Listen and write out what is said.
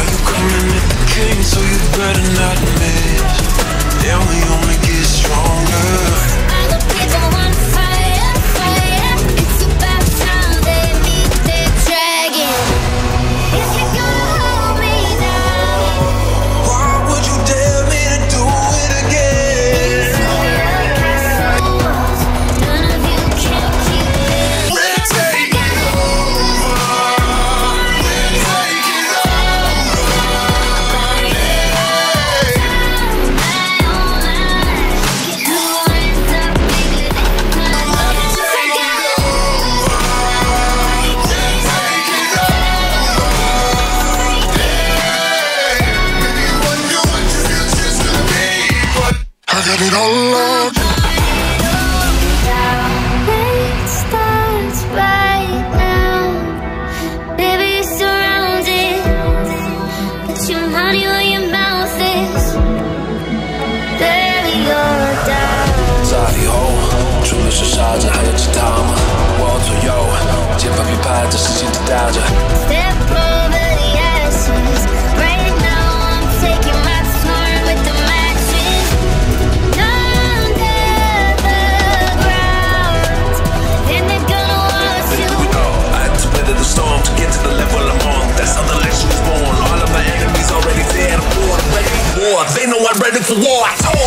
Now you coming at the king, so you better not miss. And we only get stronger. All the people want fire, fire. It's about time they meet their dragon. If you're gonna hold me down, Why would you dare me to do it again? none of you can keep it. Let's take it over. Let's take it I got it all up. It starts right now. Baby, you're surrounded. Put your money where your mouth is. Baby, you're down. 在以后，除了是傻子，还有其他吗？我左右，键盘评判在时间地带着。 Step over the ashes. Right now, I'm taking my turn with the matches. Under the ground. And they're gonna watch But you. here we go. I had to weather the storm to get to the level I'm on. That's how the legend was born. All of my enemies already dead. I'm born, ready for war. They know I'm ready for war. I told